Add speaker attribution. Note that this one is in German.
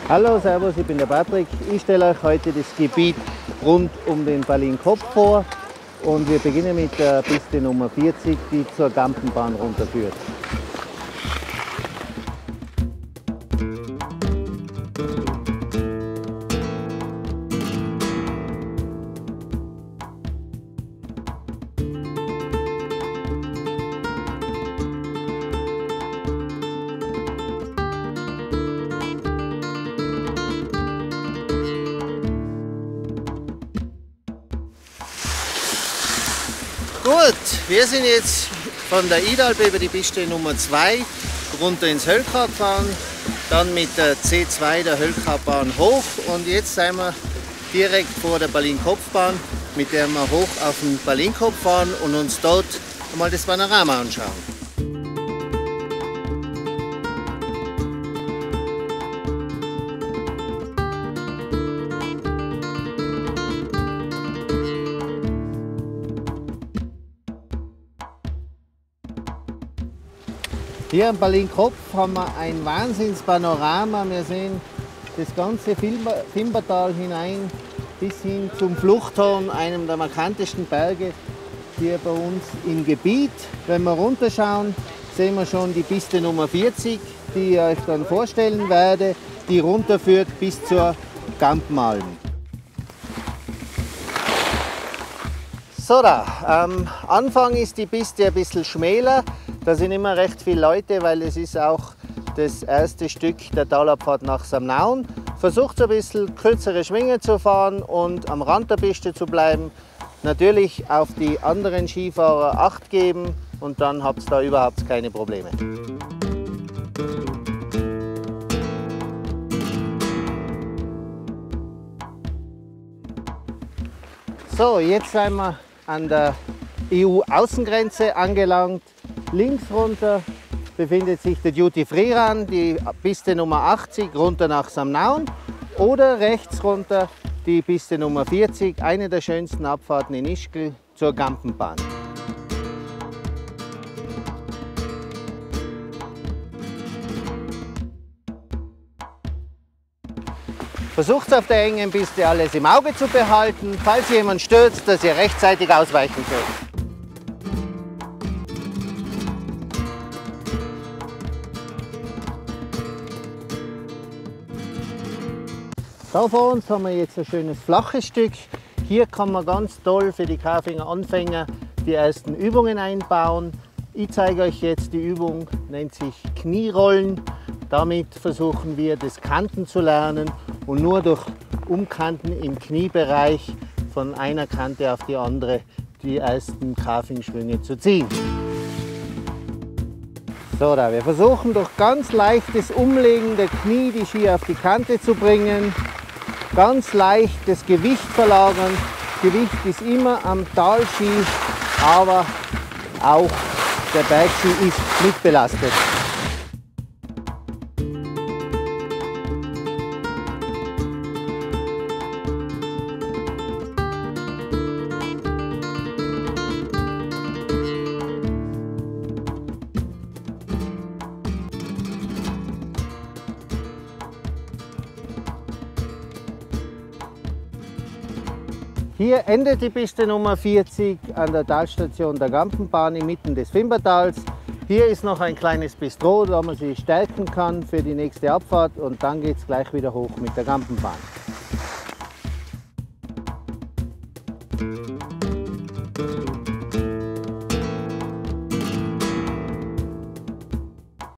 Speaker 1: Hallo, servus, ich bin der Patrick. Ich stelle euch heute das Gebiet rund um den Berlin-Kopf vor und wir beginnen mit der Piste Nummer 40, die zur Gampenbahn runterführt. Gut, wir sind jetzt von der Idalp über die Piste Nummer 2 runter ins Höllkar gefahren, dann mit der C2 der Höllkarbahn hoch und jetzt sind wir direkt vor der Berlin-Kopfbahn, mit der wir hoch auf den Berlin-Kopf fahren und uns dort einmal das Panorama anschauen. Hier am Berlin-Kopf haben wir ein Wahnsinnspanorama. Wir sehen das ganze Fimbertal hinein bis hin zum Fluchthorn, einem der markantesten Berge hier bei uns im Gebiet. Wenn wir runterschauen, sehen wir schon die Piste Nummer 40, die ich euch dann vorstellen werde, die runterführt bis zur Gampenalm. So, da am Anfang ist die Piste ein bisschen schmäler. Da sind immer recht viele Leute, weil es ist auch das erste Stück der Talabfahrt nach Samnaun. Versucht ein bisschen kürzere Schwingen zu fahren und am Rand der Piste zu bleiben. Natürlich auf die anderen Skifahrer Acht geben und dann habt ihr da überhaupt keine Probleme. So, jetzt sind wir an der EU-Außengrenze angelangt. Links runter befindet sich der Duty-Free-Run, die Piste Nummer 80 runter nach Samnaun, oder rechts runter die Piste Nummer 40, eine der schönsten Abfahrten in Ischgl zur Gampenbahn. Versucht auf der engen Piste alles im Auge zu behalten, falls jemand stürzt, dass ihr rechtzeitig ausweichen könnt. Da vor uns haben wir jetzt ein schönes flaches Stück. Hier kann man ganz toll für die Karfinger-Anfänger die ersten Übungen einbauen. Ich zeige euch jetzt die Übung, nennt sich Knierollen. Damit versuchen wir das Kanten zu lernen und nur durch Umkanten im Kniebereich von einer Kante auf die andere die ersten Karfing-Schwünge zu ziehen. So, da wir versuchen durch ganz leichtes Umlegen der Knie die Ski auf die Kante zu bringen. Ganz leicht das Gewicht verlagern. Gewicht ist immer am Talski, aber auch der Bergski ist mitbelastet. Hier endet die Piste Nummer 40 an der Talstation der Gampenbahn inmitten des Fimbertals. Hier ist noch ein kleines Bistro, da man sich stärken kann für die nächste Abfahrt und dann geht es gleich wieder hoch mit der Gampenbahn.